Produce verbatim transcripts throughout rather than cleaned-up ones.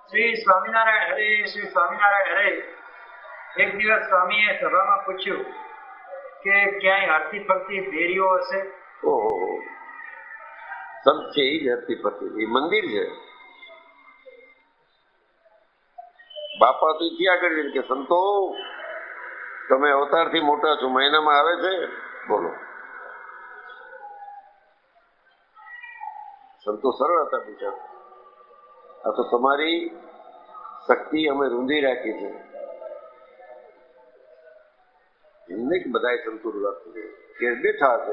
શ્રી સ્વામિનારાયણ હરે. શ્રી સ્વામિનારાયણ હરે. એક દિવસ સ્વામીએ સભામાં પૂછ્યું કે ક્યાંય હરતી ફરતી ભેરીઓ હશે? ઓહો, સંત છે એ જ હરતી ફરતી, એ મંદિર છે. બાપા તો ત્યાં આગળ કે સંતો તમે અવતારથી મોટા છો, મહિનામાં આવે છે. બોલો, સંતો સરળ હતા બિચારા. આ તો તમારી શક્તિ અમે રૂંધી રાખી છે. એમને કે બધા સંતો કે બેઠા છે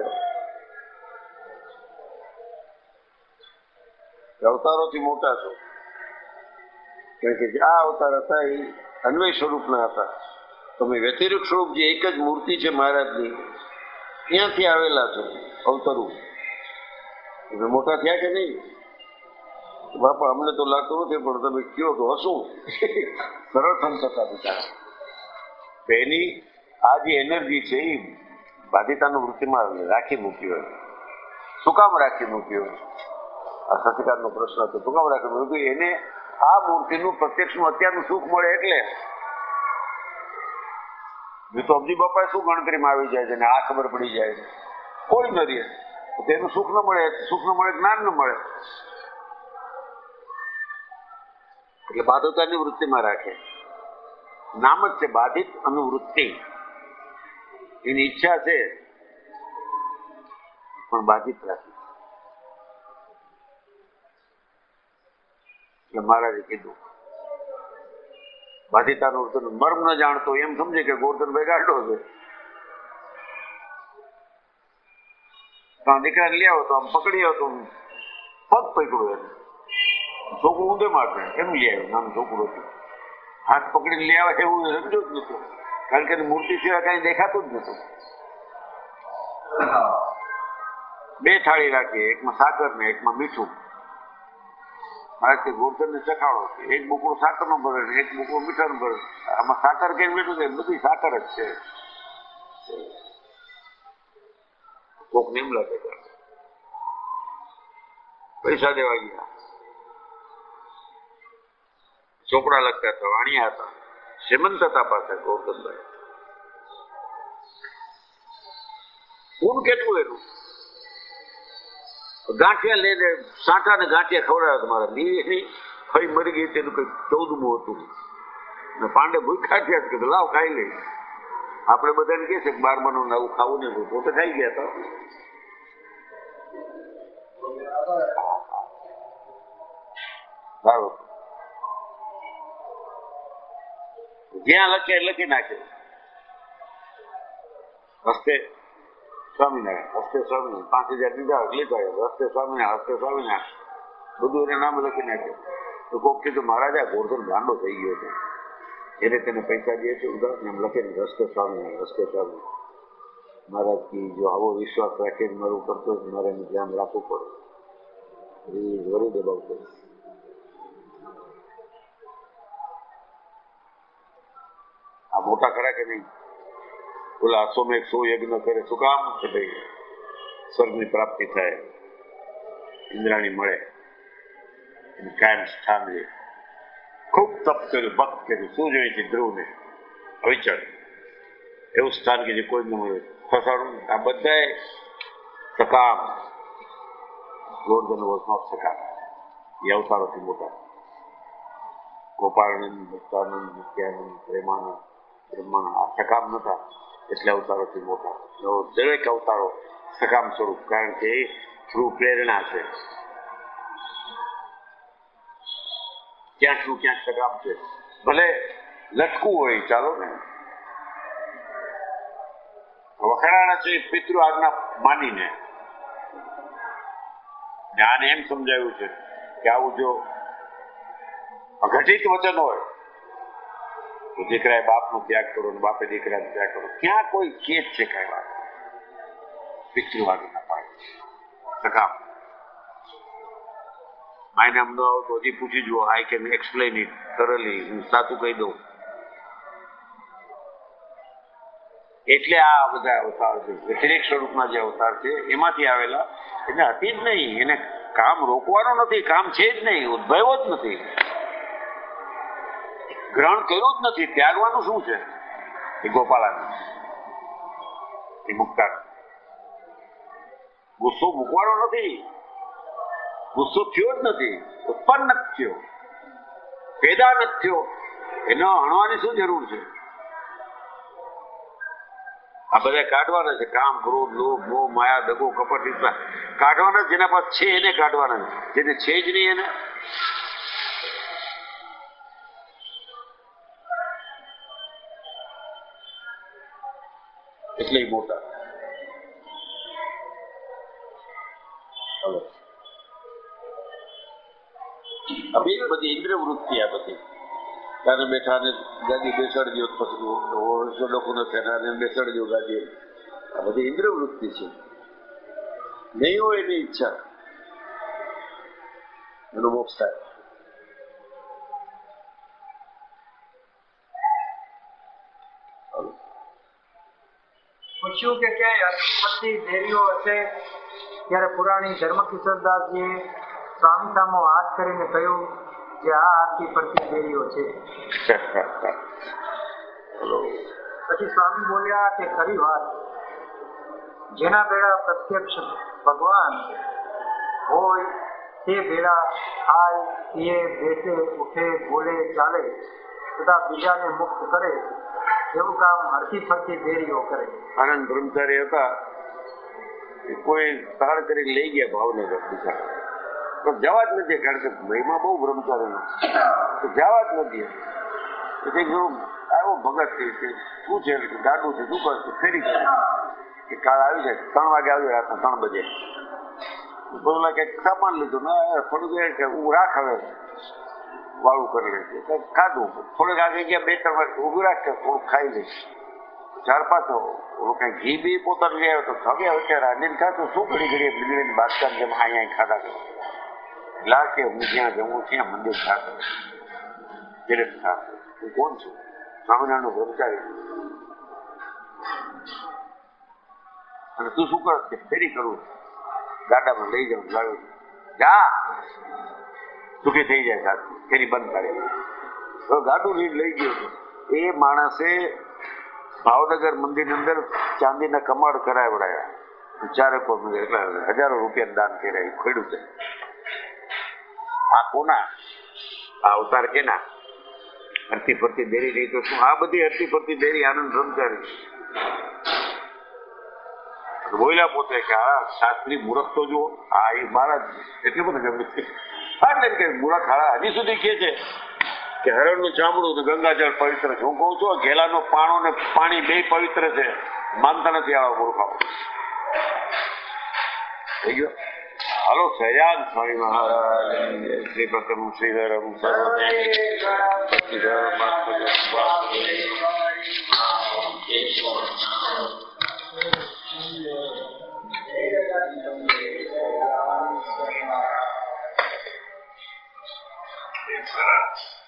અવતારોથી મોટા છો, કારણ કે જે આ અવતાર હતા એ અન્વય સ્વરૂપના હતા. તમે વ્યતિરિક સ્વરૂપ જે એક જ મૂર્તિ છે મહારાજની, ત્યાંથી આવેલા છો અવતરું. તમે મોટા થયા કે નહીં? બાપા અમને તો લાગતું નથી, પણ તમે કયો તો હશું. સરળ સંત હતા બિચારા. એની આ જે એનર્જી છે એ બાધિતાનું વૃત્તિમાં રાખી મૂકી હોય. શું કામ રાખી મૂકી હોય? આ સત્યકારનો પ્રશ્ન હતો. શું કામ રાખી મૂક્યું? એને આ મૂર્તિનું પ્રત્યક્ષનું અત્યારનું સુખ મળે એટલે. તો અબજી બાપા શું ગણતરીમાં આવી જાય છે ને આ ખબર પડી જાય છે, કોઈ ન રહે. તેનું સુખ ન મળે, સુખ ન મળે, જ્ઞાન ન મળે, એટલે બાધિતાની વૃત્તિમાં રાખે. નામ જ છે બાધિત અનુવૃત્તિ. એની ઈચ્છા છે પણ બાધિત રાખે. એટલે મહારાજે કીધું બાધિતાનું વૃત્તિ મર્મ ન જાણતો એમ સમજે કે ગોરધનભાઈ ગાંડો છે. દીકરાને લઈ આવો તો આમ પકડી આવો તો પગ પકડ્યો એને, છોકરું ઊંધે મારશે એમ લઈ આવ્યો. નાનું છોકરું હતું, હાથ પકડીને લઈ આવે એવું સમજો જ નતું, કારણ કે મૂર્તિ સિવાય કઈ દેખાતું જ નતું. બે થાળી રાખી, એકમાં સાકર ને એકમાં મીઠું. મારે કે ગોરધન ને ચખાડો, એક બુકડો સાકર નો ભરે ને એક બુકડો મીઠા નો ભરે. આમાં સાકર કે મીઠું છે? બધી સાકર જ છે. કોક નિમ લાગે પૈસા દેવા ગયા, ચોપડા લખતા હતા, વાણિયા હતા, શ્રીમંત હતા પાસે ગોરધનભાઈ. ઊન કેટલું એનું? ગાંઠિયા લઈને સાંઠા ને ગાંઠિયા ખવડાવ્યા તમારા ની ફરી મરી ગઈ. તેનું કઈ ચૌદમું હતું ને પાંડે ભૂખ્યા થયા કે લાવ ખાઈ લઈ. આપણે બધાને કે છે કે બાર મનું આવું ખાવું નહીં, પોતે ખાઈ ગયા હતા. સારું, જ્યાં લખે લખી નાખે. હસ્તે સ્વામિનારાયણ, હસ્તે સ્વામિનારાયણ, પાંચ હજાર દીધા લીધા, હસ્તે સ્વામિનારાયણ, હસ્તે સ્વામિનારાયણ, બધું એને નામ લખી નાખે. તો કોક કીધું મહારાજ આ ગોરધન ગાંડો થઈ ગયો છે, એને તેને પૈસા દે છે ઉધાર, એમ લખીને હસ્તે સ્વામિનારાયણ, હસ્તે સ્વામિનારાયણ. મહારાજ કી જો આવો વિશ્વાસ રાખીને મારું કરતો જ મારે એનું ધ્યાન રાખવું પડે. એ વરી દબાવતો. આ મોટા ખરા કે નહીં? બોલા આસો મેં સો યજ્ઞ કરે. શું કામ? કે ભાઈ સ્વર્ગની પ્રાપ્તિ થાય, ઇન્દ્રાણી મળે, કાયમ સ્થાન લે. ખૂબ તપ કર્યું, ભક્ત કર્યું. શું જોઈએ છે? ધ્રુવને અવિચળ એવું સ્થાન કે જે કોઈ ન મળે. ફસાડું. આ બધા સકામ ગોરધન વોઝ નોટ સકામ. એ અવતારોથી મોટા. ગોપાળાનંદ, ભક્તાનંદ, નિત્યાનંદ, પ્રેમાનંદ, બ્રહ્માનંદ આ સકામ નતા, એટલે અવતારોથી મોટા. દરેક અવતારો સકામ સ્વરૂપ, કારણ કે એ થ્રુ પ્રેરણા છે. ક્યાંક નું ક્યાંક સકામ છે. ભલે લટકવું હોય ચાલો ને, વખણાણા છે પિતૃ આજ્ઞા માનીને. આને એમ સમજાયું છે કે આવું જો અઘટિત વચન હોય તો દીકરાએ બાપનો ત્યાગ કરો ને બાપે દીકરાનો ત્યાગ કરો. ક્યાં કોઈ કેસ છે કઈ વાત? પિતૃ આજ્ઞા પાડે સકામ. માય નામ ન આવો તો હજી પૂછી જુઓ. I can explain it thoroughly. હું સાચું કહી દઉં. એટલે આ બધા અવતાર છે, વ્યતિરેક સ્વરૂપના જે અવતાર છે એમાંથી આવેલા. એને હતી જ નહીં, એને કામ રોકવાનો નથી, કામ છે જ નહીં, ઉદ્ભવ્યો જ નથી. ગ્રહણ કર્યું જ નથી. ત્યાગવાનું શું છે? એ ગોપાળાને, એ મુક્તાન ગુસ્સો મૂકવાનો નથી. ગુસ્સો થયો જ નથી, ઉત્પન્ન નથી થયો, પેદા નથી થયો. એને હણવાની શું જરૂર છે? આ બધા કાઢવાના છે. કામ, ક્રોધ, લોભ, મોહ, માયા, દગો, કપટ, ઈર્ષા કાઢવાના. જેના પાસે છે એને કાઢવાના, જેને છે જ નહીં એને. એટલે મોટા. હવે બધી ઇન્દ્ર વૃત્તિ આ બધી ત્યારે બેઠા ને ગાદી બેસાડજો, પછી લોકોને ફેરાને બેસાડજો ગાદી. આ બધી ઇન્દ્ર વૃત્તિ છે. નહીં હોય એની ઈચ્છા, એનો મોક્ષ થાય. પૂછ્યું કે ક્યાંય અતિ દેરીઓ હશે ત્યારે પુરાણી ધર્મકિશોરદાસજીએ સ્વામી સામો હાથ કરીને કહ્યું કે આ આરતી પરથી દેરીઓ છે. પછી સ્વામી બોલ્યા કે ખરી વાત, જેના બેડા પ્રત્યક્ષ ભગવાન હોય તે બેડા ખાય, પીએ, બેસે, ઉઠે, બોલે, ચાલે તથા બીજાને મુક્ત કરે એવું કામ હરતી ફરતી દેરીઓ કરે. આનંદ બ્રહ્મચારી હતા, કોઈ તાળ કરી લઈ ગયા ભાવનગર બીજા, તો જવા જ નથી. કારણ કે મહિમા બહુ બ્રહ્મચારી તો જવા જ નથી. પછી ગુરુ આવ્યો ભગત છે, શું છે ગાડું છે, શું કરશે, ફેરી કે કાળ આવી જાય, ત્રણ વાગે આવી રાતના ત્રણ બજે. બોલા કઈક સામાન લીધું ને થોડું કે હું રાખ હવે વાળું કરી લે છે, ખાધું. થોડુંક આગળ ગયા, બે ત્રણ વાર ઉભું રાખે, થોડુંક ખાઈ લે. ચાર પાંચ કઈ ઘી બી પોતાને લઈ આવ્યો તો હવે અત્યારે રાંધીને ખાતું શું ઘડી ઘડી બીજડીને બાદશાહ જેમ અહીંયા ખાધા કરે. લાગે હું જ્યાં જવું ત્યાં મંદિર ખાતો એટલે ખાતો. હું કોણ છું? સ્વામિનારાયણ બ્રહ્મચારી. અને તું શું કર? ફેરી કરું, ગાડામાં લઈ જાઉં, ગાડું જા સુખી થઈ જાય. સાથે ફેરી બંધ કરે. ગાડું લઈ ગયો હતો એ માણસે ભાવનગર મંદિર ની અંદર ચાંદીના કમાડ કરાવડાયા, ચારેકો એટલે હજારો રૂપિયા દાન કર્યા. ખોડ્યું છે. આ કોના આ અવતાર કેના? હરતી ફરતી દેરી નહીં તો શું? આ બધી હરતી ફરતી દેરી આનંદ બ્રહ્મચારી બોલ્યા પોતે કે આ શાસ્ત્રી મૂર્ખ તો જુઓ. આ એ મારા એટલે બધું ગમે છે. કે મૂર્ખ હારા હજી સુધી કે છે કે હરણનું ચામડું ને ગંગાજળ પવિત્ર છે. હું કઉ છું ઘેલાનો પાણો ને પાણી બે પવિત્ર છે. માનતા નથી આવા મૂર્ખાઓ. થઈ ગયો. હાલો સહજાન સ્વામી મહારાજ શ્રી પ્રથમ શ્રીધરમ સર્વ